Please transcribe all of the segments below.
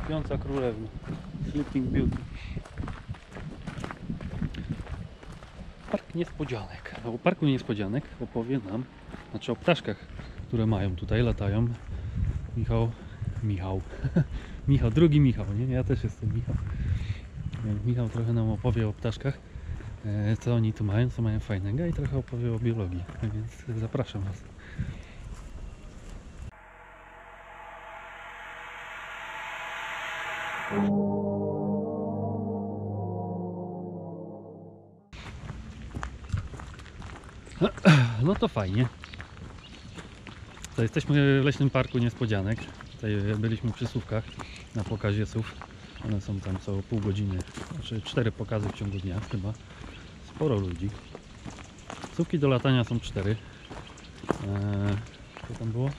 Śpiąca królewna. Sleeping Beauty. Park niespodzianek. A o parku niespodzianek opowie nam, znaczy o ptaszkach, które mają tutaj, latają. Michał, drugi Michał, nie? Ja też jestem Michał. Michał trochę nam opowie o ptaszkach, co oni tu mają, co mają fajnego i trochę opowie o biologii, więc zapraszam Was. No to fajnie. To jesteśmy w Leśnym Parku Niespodzianek. Tutaj byliśmy przy sówkach na pokazie sów. One są tam co pół godziny, znaczy 4 pokazy w ciągu dnia chyba. Sporo ludzi. Sówki do latania są 4. Co tam było?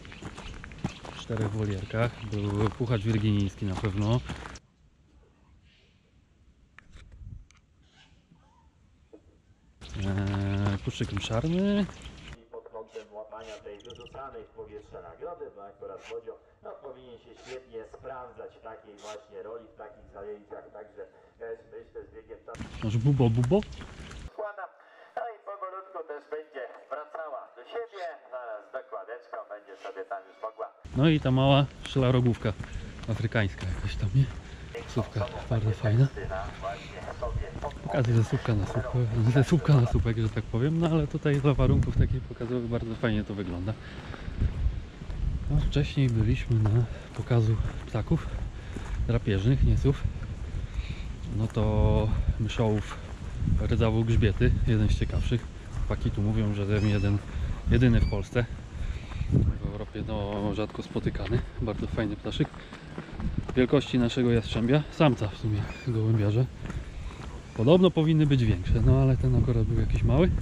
4 w wolierkach. Był puchacz wirginijski na pewno. Puszczyk mszarny. Pod kątem łapania tej wyrzucanej w powietrze nagrody, bo akurat Bodzio powinien się świetnie sprawdzać w takiej właśnie roli, w takich zajęciach, także myślę z biegiem czasu Masz bubo? składam, no i powolutku też będzie wracała do siebie, z dokładeczką będzie sobie tam już mogła. No i ta mała szlarogłówka afrykańska jakaś tam, nie? Sówka bardzo fajna. Pokazuję ze słupka na słupek, że tak powiem, no ale tutaj dla warunków takich pokazowych bardzo fajnie to wygląda. No, wcześniej byliśmy na pokazu ptaków drapieżnych, nie sów. No to myszołów rdzawu grzbiety, jeden z ciekawszych. Chłopaki tu mówią, że ten jedyny w Polsce. W Europie no rzadko spotykany, bardzo fajny ptaszyk. Wielkości naszego jastrzębia, samca w sumie gołębiarze. Podobno powinny być większe, no ale ten akurat był jakiś mały.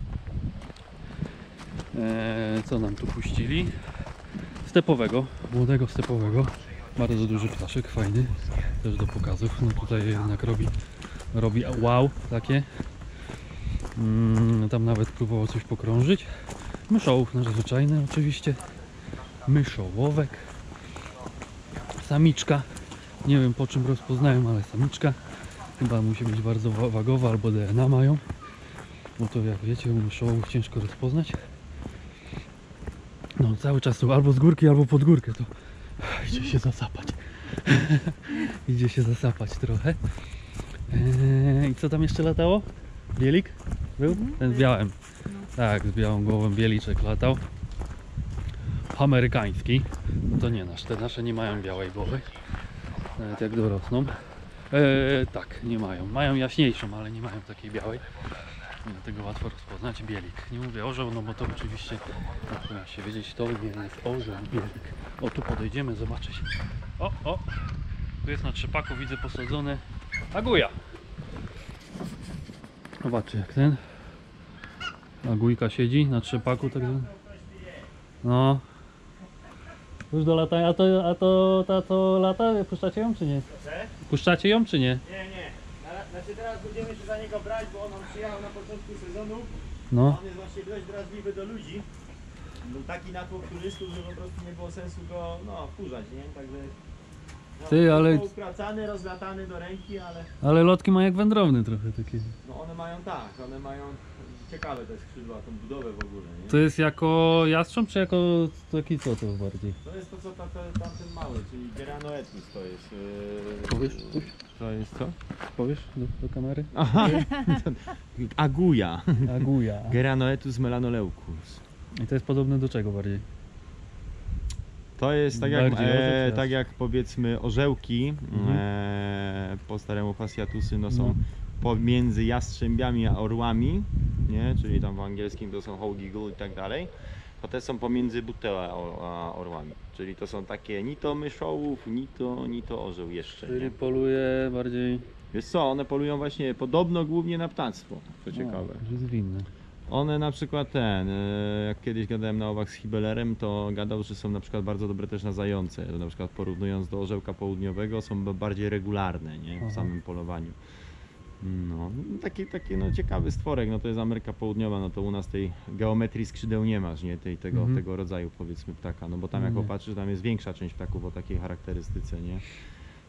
Co nam tu puścili? Stepowego, młodego stepowego. Bardzo duży ptaszek, fajny, też do pokazów. No tutaj jednak robi wow takie. Tam nawet próbował coś pokrążyć. Myszołów nadzwyczajny oczywiście. Myszołowek. Samiczka. Nie wiem po czym rozpoznają, ale samiczka. Chyba musi być bardzo wagowa albo DNA mają. Bo to jak wiecie, u myszołów ciężko rozpoznać. No cały czas tu albo z górki, albo pod górkę. To idzie się zasapać. Idzie się zasapać trochę. I co tam jeszcze latało? Bielik? Był? Ten z białym. Tak, z białą głową bieliczek latał. Amerykański. No to nie nasz. Te nasze nie mają białej głowy. Nawet jak dorosną. Tak, nie mają. Mają jaśniejszą, ale nie mają takiej białej. Dlatego łatwo rozpoznać. Bielik. Nie mówię orzeł, no bo to oczywiście powinien się wiedzieć, to nie jest orzeł, bielik. O, tu podejdziemy, zobaczyć. O! Tu jest na trzepaku, widzę posadzone aguja. Zobaczcie jak ten agujka siedzi na trzepaku, tak. No. Już do latania, a to ta co lata, puszczacie ją czy nie? Puszczacie ją czy nie? Nie. Znaczy teraz będziemy się za niego brać, bo on przyjechał na początku sezonu. No. On jest właśnie dość wrażliwy do ludzi. Był taki natłok turystów, że po prostu nie było sensu go wkurzać, nie? Także Ty, ale... Ukracany, rozlatany do ręki, ale... Ale lotki ma jak wędrowny trochę takie. No one mają ciekawe te skrzydła, tą budowę w ogóle, nie? To jest jako jastrząb czy jako taki co to bardziej? To jest to co tamten mały, czyli Geranoetus to jest... Powiesz coś? To jest co? Powiesz do kamery? Aha! Aguja. Aguja. Geranoetus melanoleucus. I to jest podobne do czego bardziej? To jest tak jak powiedzmy orzełki po staremu fasciatusy są pomiędzy jastrzębiami a orłami, nie? Czyli tam w angielskim to są hog eagle i tak dalej. To te są pomiędzy buteo a orłami. Czyli to są takie ni to myszołów, ni to orzeł jeszcze. Czyli Nie? poluje bardziej... Wiesz co, one polują właśnie podobno głównie na ptactwo, co ciekawe. Że zwinne. One na przykład jak kiedyś gadałem na owach z Hibelerem, to gadał, że są na przykład bardzo dobre też na zające. Na przykład porównując do orzełka południowego są bardziej regularne, nie? W samym polowaniu. No, taki ciekawy stworek, no to jest Ameryka Południowa, no to u nas tej geometrii skrzydeł nie masz, nie? Tego rodzaju powiedzmy ptaka, no bo tam jak popatrzysz, tam jest większa część ptaków o takiej charakterystyce, nie?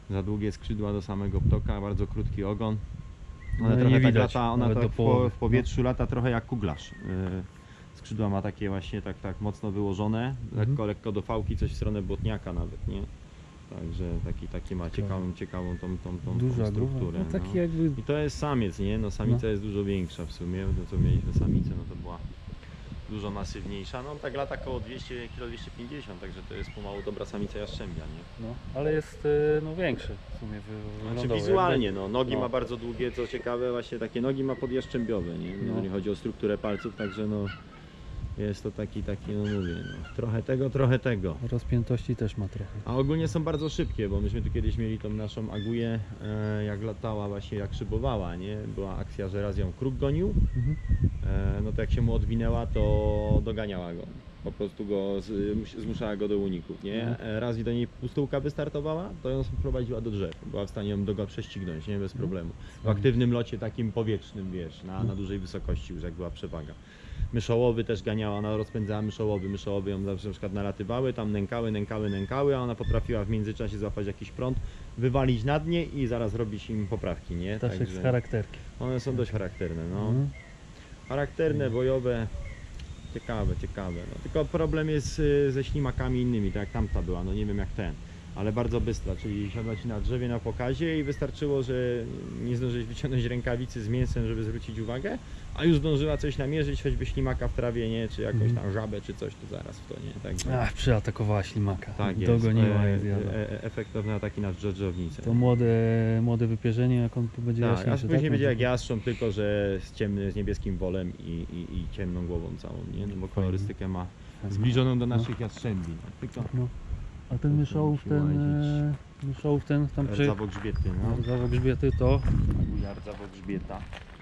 za długie skrzydła do samego ptoka, bardzo krótki ogon. No Ona i trochę nie tak widać, lata, ona nawet tak do połowy. w powietrzu lata trochę jak kuglarz. Skrzydła ma takie właśnie tak mocno wyłożone, lekko do fałki, coś w stronę błotniaka nawet, nie? Także taki ma ciekawą tą Duża strukturę. głowa. No, taki no. jakby... I to jest samiec, nie? No samica jest dużo większa w sumie, to co mieliśmy samicę, no to była dużo masywniejsza. No tak lata około 200 kg, 250, także to jest pomału dobra samica jaszczębia, nie? No, ale jest no, większy w sumie Znaczy wyglądowo, wizualnie, jakby- no, nogi no. ma bardzo długie, co ciekawe, właśnie takie nogi ma podjaszczębiowe, nie? No. Jeżeli chodzi o strukturę palców, także no jest to taki no mówię, no, trochę tego. Rozpiętości też ma trochę. A ogólnie są bardzo szybkie, bo myśmy tu kiedyś mieli tą naszą aguję, jak latała właśnie, jak szybowała, nie? Była akcja, że raz ją kruk gonił, Mhm. no to jak się mu odwinęła, to doganiała go. Po prostu go zmuszała go do uników, nie? Raz do niej pustułka wystartowała, to ją prowadziła do drzew. Była w stanie ją prześcignąć, nie? Bez problemu. W aktywnym locie takim powietrznym, wiesz, na dużej wysokości już jak była przewaga. Myszołowy też ganiała, ona rozpędzała myszołowy ją na przykład nalatywały, tam nękały, a ona potrafiła w międzyczasie złapać jakiś prąd, wywalić na dnie i zaraz robić im poprawki, nie? Ptaszek z charakterki. One są dość charakterne, no. Mhm. Charakterne, bojowe, ciekawe. No, tylko problem jest ze ślimakami innymi, tak jak tamta była, no nie wiem jak ten, ale bardzo bystra, czyli siadła ci na drzewie na pokazie i wystarczyło, że nie zdążyłeś wyciągnąć rękawicy z mięsem, żeby zwrócić uwagę, a już zdążyła coś namierzyć, choćby ślimaka w trawie, nie, czy jakąś tam żabę, czy coś, to zaraz w to, nie, także... Ach, przyatakowała ślimaka. Tak jest, Dogoniła i zjadła. efektowny ataki na dżdżownicę. To młode wypierzenie, jak on tu będzie Tak, jaśniejszy, a później tak? będzie jak jastrząb, tylko że z niebieskim wolem i ciemną głową całą, nie? No bo kolorystykę ma zbliżoną do naszych jastrzębi. No, tylko No. A ten myszołów, tam przy... rdzawo grzbiety, no. Rdzawo grzbiety to... Rdzawo grzbieta.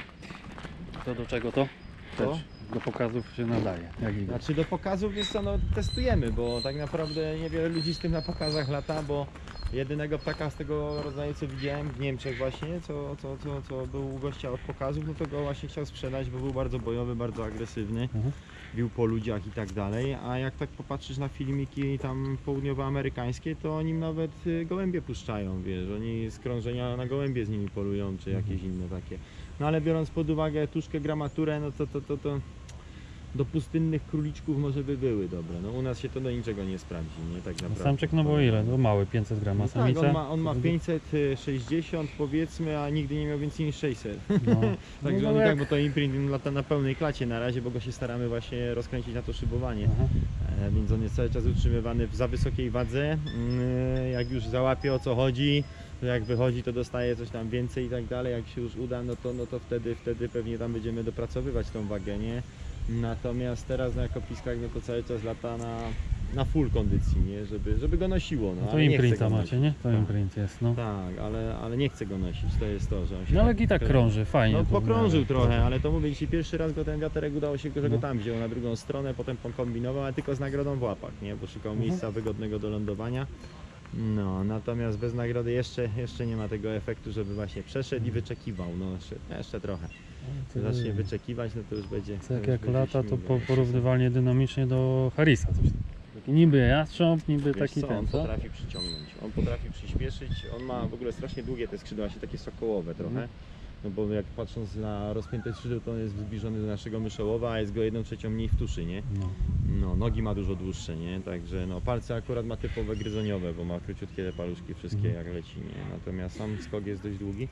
To do czego to? To? Też do pokazów się nadaje, jak widać. Znaczy do pokazów jest co, no testujemy, bo tak naprawdę niewiele ludzi z tym na pokazach lata, bo jedynego ptaka z tego rodzaju co widziałem w Niemczech właśnie, co był u gościa od pokazów, no to go właśnie chciał sprzedać, bo był bardzo bojowy, bardzo agresywny, bił po ludziach i tak dalej, a jak tak popatrzysz na filmiki tam południowoamerykańskie, to oni nawet gołębie puszczają, wiesz, oni z krążenia na gołębie z nimi polują, czy jakieś inne takie. No ale biorąc pod uwagę tuszkę, gramaturę, no to do pustynnych króliczków może by były dobre. No u nas się to do niczego nie sprawdzi, nie? Tak naprawdę. Samczyk no bo ile? No mały, 500 gram, a No tak, samica? on ma 560 powiedzmy, a nigdy nie miał więcej niż 600. No. Także No on i jak- tak, bo to imprint lata na pełnej klacie na razie, bo go się staramy właśnie rozkręcić na to szybowanie. Aha. Więc on jest cały czas utrzymywany w za wysokiej wadze. Jak już załapie o co chodzi, to jak wychodzi to dostaje coś tam więcej i tak dalej. Jak się już uda, no to wtedy pewnie tam będziemy dopracowywać tą wagę, nie? Natomiast teraz na kopiskach no to cały czas lata na full kondycji, nie? Żeby go nosiło. No, No to ale nie chce imprinta go macie, nosić. nie? To Tak. imprint jest, no. Tak, ale nie chcę go nosić, to jest to, że on się No ale i tak krąży, fajnie. No to pokrążył w miarę. trochę, ale to mówię, dzisiaj pierwszy raz go ten wiaterek udało się, że go No. tam wziął na drugą stronę, potem pokombinował, ale tylko z nagrodą w łapach, nie? Bo szukał miejsca wygodnego do lądowania. No, natomiast bez nagrody jeszcze nie ma tego efektu, żeby właśnie przeszedł i wyczekiwał, no jeszcze trochę. To Zacznie wyczekiwać, no to już będzie... Tak już jak będzie lata, to śmigał. porównywalnie dynamicznie do Harrisa. Coś. Taki niby jastrząb, niby Wiesz taki co, ten, on co? potrafi przyciągnąć, on potrafi przyspieszyć, on ma w ogóle strasznie długie te skrzydła, się takie sokołowe trochę. No bo jak patrząc na rozpięte skrzydło, to on jest zbliżony do naszego myszołowa, a jest go 1/3 mniej w tuszy, nie? No. No, nogi ma dużo dłuższe, nie? Także no, palce akurat ma typowe gryzoniowe, bo ma króciutkie te paluszki wszystkie jak leci, nie? Natomiast sam skok jest dość długi,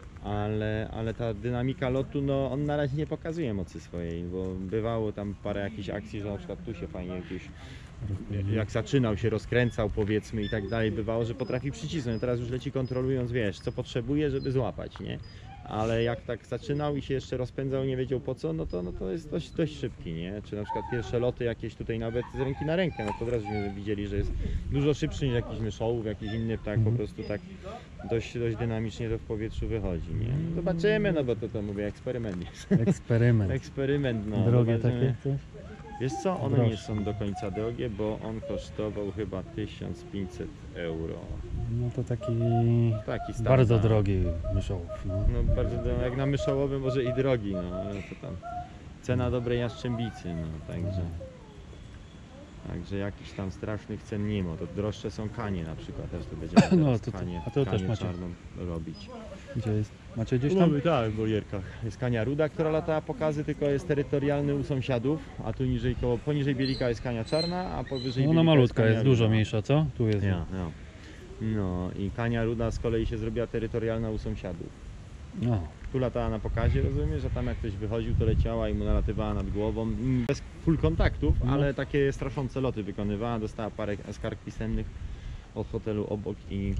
ale ta dynamika lotu, no on na razie nie pokazuje mocy swojej, bo bywało tam parę jakichś akcji, że na przykład tu się fajnie gdzieś, jak zaczynał się rozkręcał powiedzmy i tak dalej, bywało, że potrafi przycisnąć, teraz już leci kontrolując, wiesz, co potrzebuje, żeby złapać, nie? Ale jak tak zaczynał i się jeszcze rozpędzał, nie wiedział po co, no to jest dość szybki, nie? Czy na przykład pierwsze loty jakieś tutaj nawet z ręki na rękę, no to od razu widzieli, że jest dużo szybszy niż jakiś myszołów, jakiś inny ptak, po prostu tak dość dynamicznie to w powietrzu wychodzi, nie? Zobaczymy, no bo to mówię, eksperyment jest. Eksperyment. Eksperyment, no. Drogie zobaczymy. takie coś? Wiesz co, one Droższe. nie są do końca drogie, bo on kosztował chyba 1500 euro. No to taki Taki standard. bardzo drogi myszołów. No. No bardzo, jak na myszołowy może i drogi, no ale to tam cena dobrej jaszczębicy, no także. Także jakichś tam strasznych cen nie ma. To droższe są kanie na przykład, też to będziemy No, teraz to- kanie, a to też kanie macie. czarną robić. Gdzie jest? Macie gdzieś tam? Mamy tak, w wolierkach. Jest kania ruda, która latała pokazy, tylko jest terytorialny u sąsiadów, a tu niżej, poniżej bielika jest kania czarna, a powyżej No ona bielika malutka kania jest, dużo ruda. mniejsza, co? Tu jest. Ja. No i kania ruda z kolei się zrobiła terytorialna u sąsiadów. No. Tu latała na pokazie, rozumiesz, że tam jak ktoś wychodził, to leciała i mu nalatywała nad głową. Bez full kontaktów, No. ale takie straszące loty wykonywała, dostała parę skarg pisemnych od hotelu obok i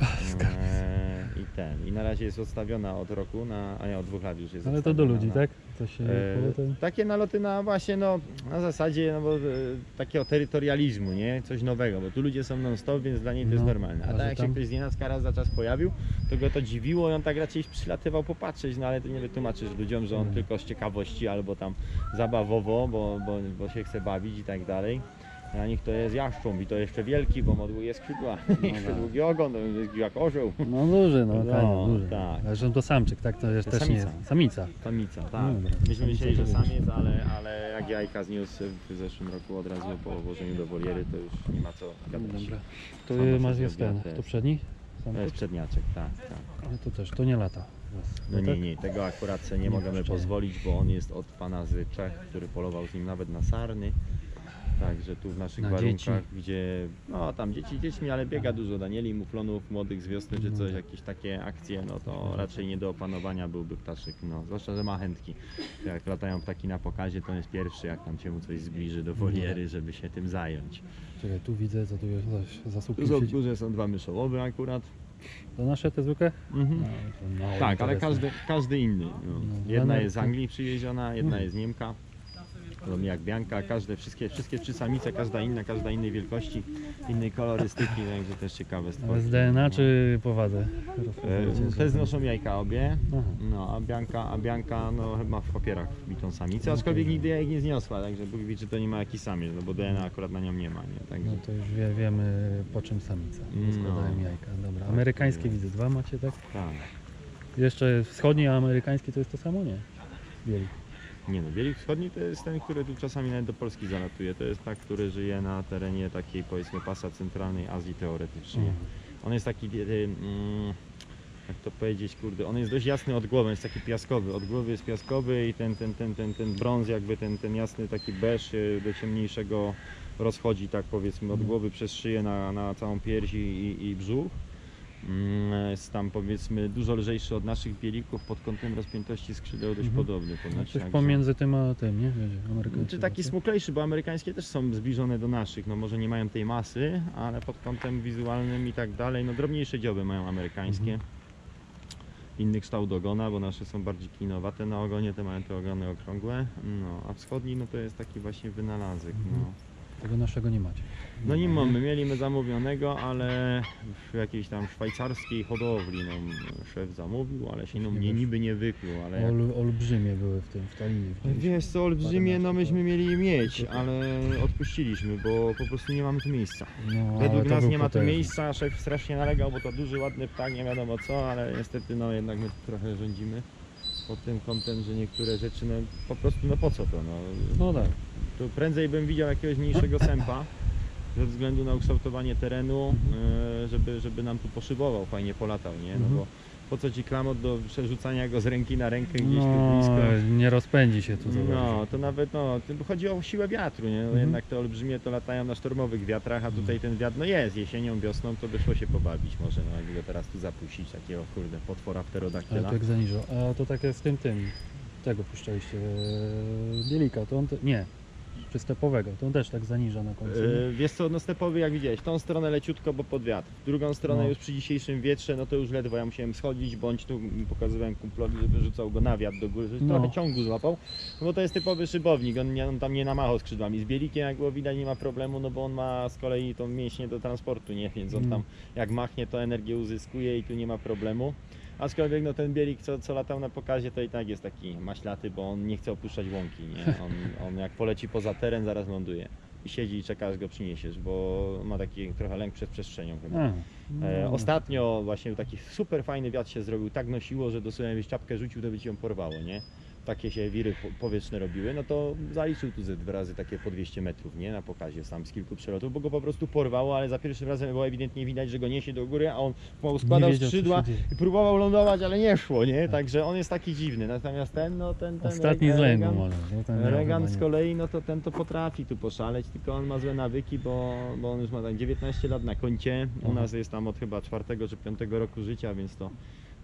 ten. I na razie jest odstawiona od roku, a nie od 2 lat już jest Ale to do odstawiona ludzi, na- tak? To się Takie naloty na właśnie, no na zasadzie takiego terytorializmu, nie? Coś nowego, bo tu ludzie są non stop, więc dla niej to jest No, normalne. A a tak że jak się tam- ktoś z nienacka raz za czas pojawił, to go to dziwiło i on tak raczej przylatywał popatrzeć, no ale ty nie wytłumaczysz ludziom, że on No. tylko z ciekawości albo tam zabawowo, bo się chce bawić i tak dalej. Dla nich to jest jaszcząb i to jeszcze wielki, bo ma długie skrzydła, jeszcze długi ogon, to jest jak orzeł. No duży, no, No, Kania, duży. tak. Ale że to samczyk, tak? To jest To też nie samica. jest. Samica. Samica, tak. No dobra, Myśmy samica myśleli, to że wiem. samiec, ale jak jajka zniósł w zeszłym roku od razu po włożeniu do woliery, to już nie ma co gadać. Dobra. To Sama się masz jest zrobiła ten, też. to przedni? To Samczyk? jest przedniaczek, tak. Ale to też, to nie lata. No tak? nie, tego akurat sobie nie Nie możemy puszczają. pozwolić, bo on jest od pana z Czech, który polował z nim nawet na sarny. Także tu w naszych Na warunkach, dzieci. gdzie no tam dzieci dziećmi, ale biega dużo Danieli, muflonów młodych z wiosny czy No coś, tak. jakieś takie akcje, no to raczej nie do opanowania byłby ptaszyk, no zwłaszcza, że ma chętki. Jak latają ptaki na pokazie, to on jest pierwszy, jak tam się mu coś zbliży do woliery, żeby się tym zająć. Czekaj, tu widzę, co tu jest za Tu słupkiem są, siedzi. duże są 2 myszołowe akurat. To nasze te zwykłe? Mhm. No, to mało Tak, ale interesne. każdy inny. No. No, Jedna ale- jest z Anglii przywieziona, jedna Mhm. jest Niemka. Podobnie jak Bianka, wszystkie 3 samice, każda innej wielkości, innej kolorystyki, także też ciekawe Ale stworzenie. z DNA no. czy powadze? Te znoszą jajka obie, Aha. no, a Bianka no, chyba w papierach wbitą samicę, aczkolwiek nigdy jajek nie zniosła, także Bóg wie, czy to nie ma jakiś samiec, no bo DNA akurat na nią nie ma, nie? Także... No to już wiemy po czym samica. No. Składają jajka. Dobra. Tak, Amerykańskie jest. widzę, 2 macie, tak? Tak. Jeszcze wschodnie, a amerykańskie to jest to samo? Nie. Bielik. Nie no, Bielik Wschodni to jest ten, który tu czasami nawet do Polski zalatuje, to jest tak, który żyje na terenie takiej powiedzmy pasa centralnej Azji teoretycznie. Mhm. On jest taki, jak to powiedzieć, kurde, on jest dość jasny od głowy, jest taki piaskowy, od głowy jest piaskowy i ten brąz jakby ten jasny taki beż się do ciemniejszego rozchodzi tak powiedzmy od głowy przez szyję na całą pierś i brzuch. Jest tam powiedzmy dużo lżejszy od naszych bielików pod kątem rozpiętości skrzydeł dość Mhm. podobny No ponoć. coś także- pomiędzy tym a tym, nie? Wiecie, amerykańskie. Czy taki raczej. smuklejszy, bo amerykańskie też są zbliżone do naszych, no może nie mają tej masy, ale pod kątem wizualnym i tak dalej, no drobniejsze dzioby mają amerykańskie. Inny kształt ogona, bo nasze są bardziej klinowate na ogonie, te mają te ogony okrągłe, no a wschodni no to jest taki właśnie wynalazek, no. Tego naszego nie macie. No nie mamy, mieliśmy zamówionego, ale w jakiejś tam szwajcarskiej hodowli, no szef zamówił, ale się no mnie niby nie wykluł, ale jak... Olbrzymie były w tym, w Talinie. widzieliśmy. Wiesz co, olbrzymie, no 12, myśmy mieli mieć, ale odpuściliśmy, bo po prostu nie mamy tu miejsca. No, ale Według to nas był nie ma tu potężny. miejsca, szef strasznie nalegał, bo to duży, ładny ptak, nie wiadomo co, ale niestety no jednak my tu trochę rządzimy pod tym kątem, że niektóre rzeczy no po prostu no po co to, no. No tak. Tu prędzej bym widział jakiegoś mniejszego sępa ze względu na ukształtowanie terenu, żeby nam tu poszybował, fajnie polatał, nie? No bo po co ci klamot do przerzucania go z ręki na rękę gdzieś tu No, blisko? nie rozpędzi się tu za bardzo. No, to nawet no, to chodzi o siłę wiatru, nie? No, jednak te olbrzymie to latają na sztormowych wiatrach, a tutaj ten wiatr no jest, jesienią, wiosną to by szło się pobawić może, no jakby go teraz tu zapuścić, takiego kurde potwora Ale pterodaktyla. to jak zaniżą. A to takie z tym, tego puszczaliście, bielika, to on, nie, przystepowego, to on też tak zaniża na końcu. nie? Wiesz co, no stepowy jak widziałeś, tą stronę leciutko, bo pod wiatr, w drugą stronę No. już przy dzisiejszym wietrze, no to już ledwo ja musiałem schodzić, bądź tu pokazywałem kumplowi, żeby rzucał go na wiatr do góry, żeby No. trochę ciągu złapał, no bo to jest typowy szybownik, on tam nie namachał skrzydłami, z bielikiem jak było widać nie ma problemu, no bo on ma z kolei tą mięśnie do transportu, nie, więc on tam jak machnie to energię uzyskuje i tu nie ma problemu. Aczkolwiek no ten bielik, co latał na pokazie, to i tak jest taki maślaty, bo on nie chce opuszczać łąki, nie? On jak poleci poza teren, zaraz ląduje i siedzi i czeka, aż go przyniesiesz, bo ma taki trochę lęk przed przestrzenią chyba. A, no. Ostatnio właśnie taki super fajny wiatr się zrobił, tak nosiło, że dosłownie jakbyś czapkę rzucił, to by ci ją porwało, nie? takie się wiry powietrzne robiły, no to zaliczył tu ze 2 razy takie po 200 metrów, nie? Na pokazie sam z kilku przelotów, bo go po prostu porwało, ale za pierwszym razem było ewidentnie widać, że go niesie do góry, a on pomału składał wiedział, co skrzydła się dzieje. i próbował lądować, ale nie szło, nie? Także on jest taki dziwny, natomiast ten, no ten Ostatni z lęgu Regan- może. Bo ten miał Regan chyba z nie- kolei, no to ten to potrafi tu poszaleć, tylko on ma złe nawyki, bo on już ma tak 19 lat na koncie, u Aha. nas jest tam od chyba 4 czy 5 roku życia, więc to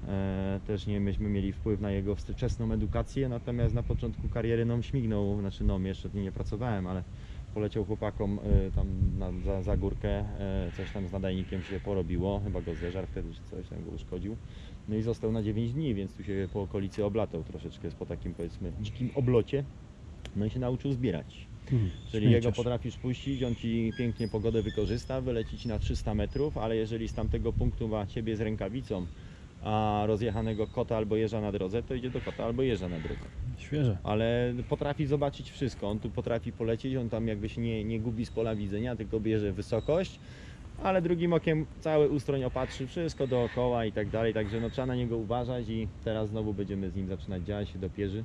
też nie myśmy mieli wpływ na jego wczesną edukację, natomiast na początku kariery śmignął, znaczy jeszcze nie pracowałem, ale poleciał chłopakom tam za górkę, coś tam z nadajnikiem się porobiło, chyba go zeżarł wtedy czy coś tam go uszkodził. No i został na 9 dni, więc tu się po okolicy oblatał troszeczkę po takim powiedzmy dzikim oblocie. No i się nauczył zbierać. Czyli jego śmieciarz. potrafisz puścić, on ci pięknie pogodę wykorzysta, wyleci ci na 300 metrów, ale jeżeli z tamtego punktu ma ciebie z rękawicą, a rozjechanego kota albo jeża na drodze, to idzie do kota albo jeża na drodze. Świeże. Ale potrafi zobaczyć wszystko, on tu potrafi polecieć, on tam jakby się nie gubi z pola widzenia, tylko bierze wysokość, ale drugim okiem cały ustroń opatrzy, wszystko dookoła i tak dalej, także no, trzeba na niego uważać i teraz znowu będziemy z nim zaczynać działać, się dopierzy.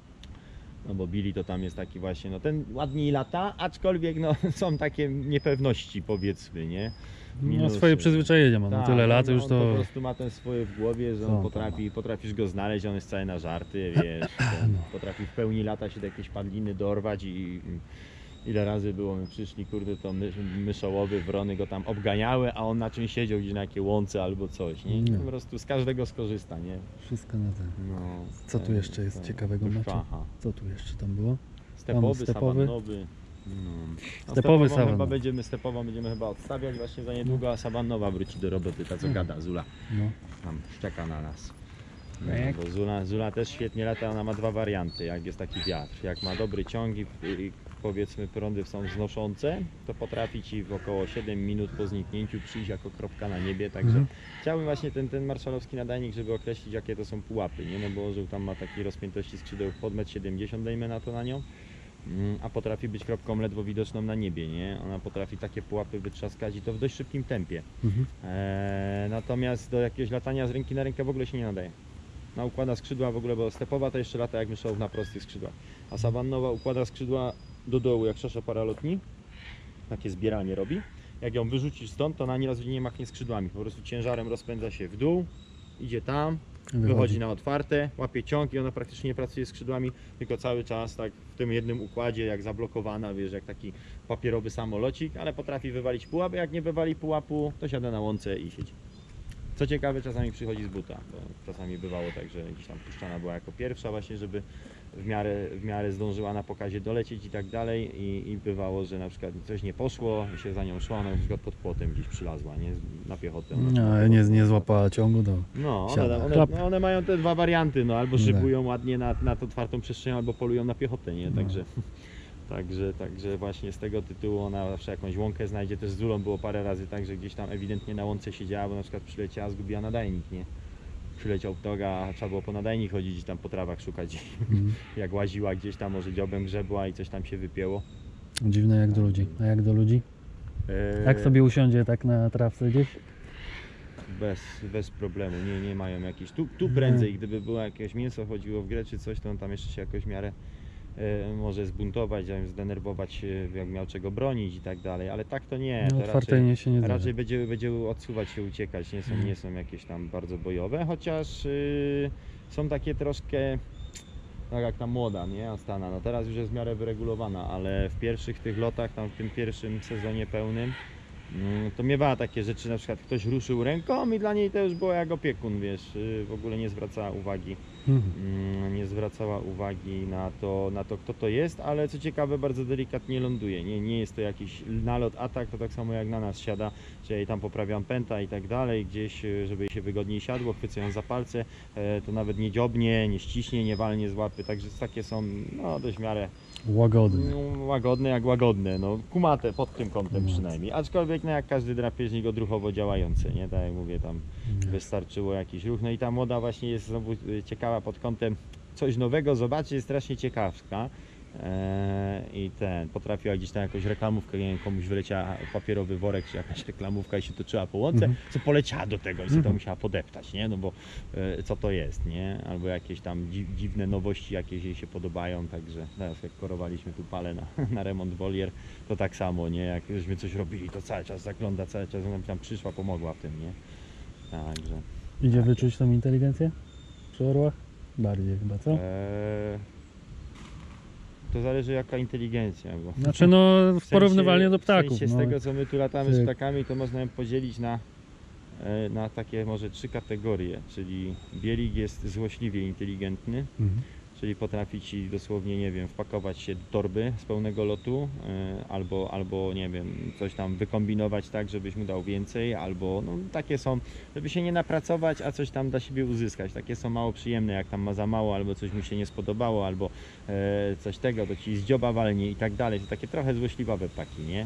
No bo Billy to tam jest taki właśnie, no ten ładniej lata, aczkolwiek no są takie niepewności powiedzmy, nie? No, Minusy. swoje przyzwyczajenia ma, no Tak, tyle lat no, już on to... po prostu ma ten swoje w głowie, że Co on tam potrafisz go znaleźć, on jest cały na żarty, wiesz, potrafi w pełni lata się do jakiejś padliny dorwać i ile razy było, my przyszli, kurde, to myszołowy, wrony go tam obganiały, a on na czymś siedział gdzieś na jakiej łące albo coś, nie? Nie. Po prostu z każdego skorzysta, nie? Wszystko na ten. No, Co tu jeszcze jest ciekawego macie? Aha. Co tu jeszcze tam było? Stepowy, stepowy. sawannowy. No. Stepowy, Stepową sawannowy. Stepową będziemy chyba odstawiać właśnie za niedługo, a sawannowa wróci do roboty, ta co gada, Zula. No. Tam szczeka na nas. No, Tak. bo Zula też świetnie lata, ona ma 2 warianty, jak jest taki wiatr. Jak ma dobry ciąg i powiedzmy prądy są wznoszące, to potrafi ci w około 7 minut po zniknięciu przyjść jako kropka na niebie, także Mhm. chciałbym właśnie ten marszałowski nadajnik, żeby określić jakie to są pułapy, nie? No bo orzeł tam ma takiej rozpiętości skrzydeł pod 1,70 m, dajmy na to na nią. A potrafi być kropką ledwo widoczną na niebie, nie? Ona potrafi takie pułapy wytrzaskać i to w dość szybkim tempie. Mhm. Natomiast do jakiegoś latania z ręki na rękę w ogóle się nie nadaje. Ona układa skrzydła w ogóle, bo stepowa to jeszcze lata jak myszołów na prostych skrzydłach. A sawannowa układa skrzydła do dołu jak szosza paralotni. Takie zbieranie robi. Jak ją wyrzucisz stąd, to ona ani razu nie machnie skrzydłami. Po prostu ciężarem rozpędza się w dół, idzie tam, wychodzi na otwarte, łapie ciąg i ona praktycznie nie pracuje skrzydłami, tylko cały czas tak w tym jednym układzie, jak zablokowana, wiesz, jak taki papierowy samolocik, ale potrafi wywalić pułap, jak nie wywali pułapu, to siada na łące i siedzi. Co ciekawe, czasami przychodzi z buta, bo czasami bywało tak, że gdzieś tam puszczana była jako pierwsza właśnie, żeby w miarę zdążyła na pokazie dolecieć i tak dalej i bywało, że na przykład coś nie poszło, się za nią szła, ona na przykład pod płotem gdzieś przylazła, nie? Na piechotę. Ona No, nie złapała ciągu, to no, siada. Klap. one mają te 2 warianty, no albo No szybują ładnie nad otwartą przestrzenią, albo polują na piechotę, nie? No. Także właśnie z tego tytułu ona zawsze jakąś łąkę znajdzie. Też z Zulą było parę razy tak, że gdzieś tam ewidentnie na łące siedziała, bo na przykład przyleciała, zgubiła nadajnik, nie? Przyleciał ptok, a trzeba było po nadajnik chodzić i tam po trawach szukać. Mhm. Jak łaziła gdzieś tam, może dziobem grzebła i coś tam się wypięło. Dziwne jak do ludzi. A jak do ludzi? Jak sobie usiądzie tak na trawce gdzieś? Bez problemu, nie mają jakichś. Tu prędzej, gdyby było jakieś mięso, chodziło w grę czy coś, to on tam jeszcze się jakoś w miarę może zbuntować, zdenerwować się, jak miał czego bronić i tak dalej, ale tak to nie. No, To otwarte nie się nie zdarza. raczej będzie odsuwać się, uciekać, nie są jakieś tam bardzo bojowe, chociaż są takie troszkę, tak jak ta młoda, nie? Astana, no teraz już jest w miarę wyregulowana, ale w pierwszych tych lotach, tam w tym pierwszym sezonie pełnym, to miewała takie rzeczy, na przykład ktoś ruszył ręką i dla niej to już było jak opiekun, wiesz, w ogóle nie zwracała uwagi. Mhm. Nie zwracała uwagi na to, kto to jest, ale co ciekawe, bardzo delikatnie ląduje. Nie jest to jakiś nalot, atak, to tak samo jak na nas siada, że ja jej tam poprawiam pęta i tak dalej, gdzieś, żeby jej się wygodniej siadło, chwycę ją za palce, to nawet nie dziobnie, nie ściśnie, nie walnie z łapy, także takie są no, dość w miarę Łagodny. łagodne jak łagodne, no kumate pod tym kątem Kumate. przynajmniej, aczkolwiek no, jak każdy drapieżnik odruchowo działający, nie, tak jak mówię, tam Nie. wystarczyło jakiś ruch, no i ta młoda właśnie jest znowu ciekawa pod kątem coś nowego zobaczy, jest strasznie ciekawska, I potrafiła gdzieś tam jakąś reklamówkę, nie wiem, komuś wyleciała papierowy worek czy jakaś reklamówka i się toczyła po łące, co poleciała do tego i sobie to musiała podeptać, nie? No bo co to jest, nie? Albo jakieś tam dziwne nowości jakieś jej się podobają, także teraz jak korowaliśmy tu palę na remont wolier, to tak samo, nie? Jak żeśmy coś robili, to cały czas zagląda, cały czas ona tam przyszła, pomogła w tym, nie? Także... Idzie wyczuć tą inteligencję przy orłach? Bardziej chyba, co? To zależy jaka inteligencja, bo... Znaczy no w porównywalnie do ptaków. W sensie z no. tego co my tu latamy z Tak. ptakami, to można ją podzielić na takie może 3 kategorie, czyli bielik jest złośliwie inteligentny, Mhm. czyli potrafi ci dosłownie, nie wiem, wpakować się do torby z pełnego lotu, albo nie wiem, coś tam wykombinować tak, żebyś mu dał więcej, albo no takie są, żeby się nie napracować, a coś tam dla siebie uzyskać. Takie są mało przyjemne, jak tam ma za mało, albo coś mu się nie spodobało, albo coś tego, to ci z dzioba walnie i tak dalej. To takie trochę złośliwe ptaki, nie?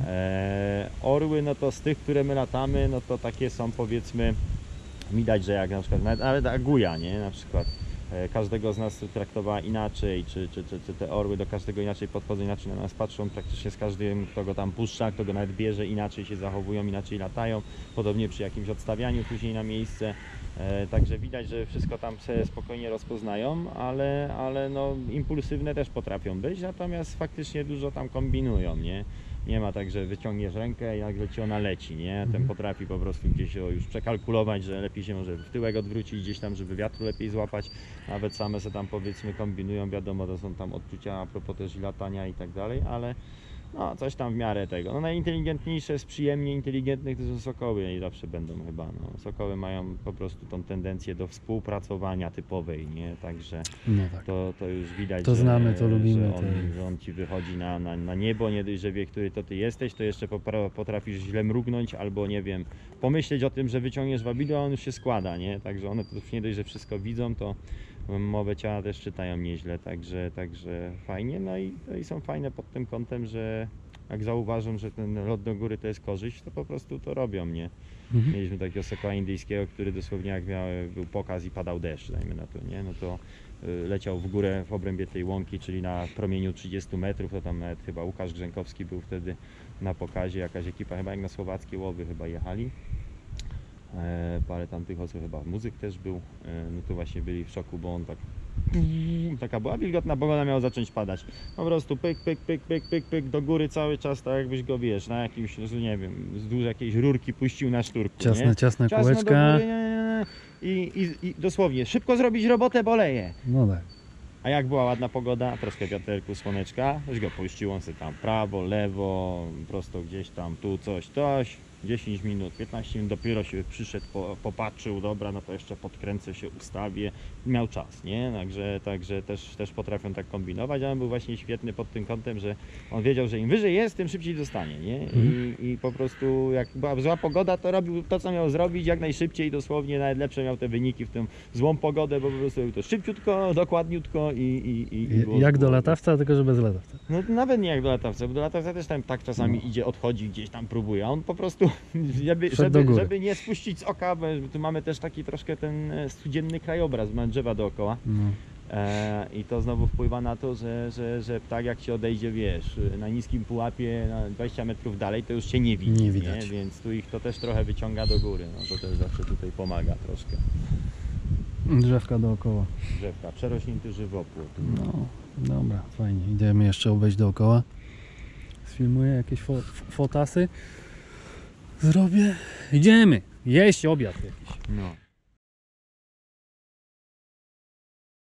Orły, no to z tych, które my latamy, no to takie są, powiedzmy, widać, że jak na przykład nawet aguja, nie? Na przykład każdego z nas traktowała inaczej, czy te orły do każdego inaczej podchodzą, inaczej na nas patrzą, praktycznie z każdym, kto go tam puszcza, kto go nawet bierze, inaczej się zachowują, inaczej latają, podobnie przy jakimś odstawianiu później na miejsce, także widać, że wszystko tam sobie spokojnie rozpoznają, ale no impulsywne też potrafią być, natomiast faktycznie dużo tam kombinują, nie? Nie ma tak, że wyciągniesz rękę i nagle ci ona leci, nie? Ten potrafi po prostu gdzieś już przekalkulować, że lepiej się może w tyłek odwrócić gdzieś tam, żeby wiatru lepiej złapać. Nawet same se tam powiedzmy kombinują, wiadomo, to są tam odczucia a propos też i latania i tak dalej, ale no coś tam w miarę tego. No najinteligentniejsze z przyjemnie inteligentnych to są sokoły i zawsze będą chyba. No. Sokoły mają po prostu tą tendencję do współpracowania typowej, nie? Także No tak. to już widać, To znamy, to lubimy, że on ci wychodzi na niebo, nie dość, że wie, który to ty jesteś, to jeszcze potrafisz źle mrugnąć albo nie wiem, pomyśleć o tym, że wyciągniesz wabidło, a on już się składa, nie? Także one to już nie dość, że wszystko widzą, to mowę ciała też czytają nieźle, także fajnie, no i są fajne pod tym kątem, że jak zauważą, że ten lot do góry to jest korzyść, to po prostu to robią, nie? Mieliśmy takiego sokoła indyjskiego, który dosłownie jak był pokaz i padał deszcz, dajmy na to, nie? No to leciał w górę w obrębie tej łąki, czyli na promieniu 30 metrów, to tam nawet chyba Łukasz Grzękowski był wtedy na pokazie, jakaś ekipa, chyba jak na słowackie łowy chyba jechali. Parę tamtych osób, chyba muzyk też był, no to właśnie byli w szoku, bo on tak taka była wilgotna pogoda, miała zacząć padać. Po prostu pyk, pyk, pyk, pyk, pyk, pyk do góry cały czas, tak jakbyś go, wiesz, na jakimś, nie wiem, wzdłuż jakiejś rurki puścił na szturku, Ciasne do kółeczka. góry, i dosłownie szybko zrobić robotę, bo leje. No tak. A jak była ładna pogoda, troszkę wiaterku, słoneczka, już go puścił, on sobie tam prawo, lewo, prosto gdzieś tam, tu coś, 10 minut, 15 minut, dopiero się przyszedł, popatrzył, dobra, no to jeszcze podkręcę się, ustawię, miał czas, nie? Także też potrafią tak kombinować, a on był właśnie świetny pod tym kątem, że on wiedział, że im wyżej jest, tym szybciej dostanie, nie? I po prostu jak była zła pogoda, to robił to, co miał zrobić jak najszybciej, dosłownie nawet lepsze miał te wyniki w tą złą pogodę, bo po prostu robił to szybciutko, dokładniutko i było, Jak do latawca, tylko że bez latawca. no nawet nie jak do latawca, bo do latawca też tam tak czasami idzie, odchodzi, gdzieś tam próbuje, a on po prostu, żeby nie spuścić z oka, bo tu mamy też taki troszkę ten studzienny krajobraz, mamy drzewa dookoła. No. I to znowu wpływa na to, że ptak jak się odejdzie, wiesz, na niskim pułapie, na 20 metrów dalej, to już się nie widzi, Nie widać. Więc tu ich to też trochę wyciąga do góry, no to też zawsze tutaj pomaga troszkę. Drzewka dookoła. Drzewka, przerośnięty żywopłot. No, dobra, fajnie. Idziemy jeszcze obejść dookoła. Sfilmuję jakieś fotasy. Zrobię. Idziemy. Jeść obiad jakiś. No.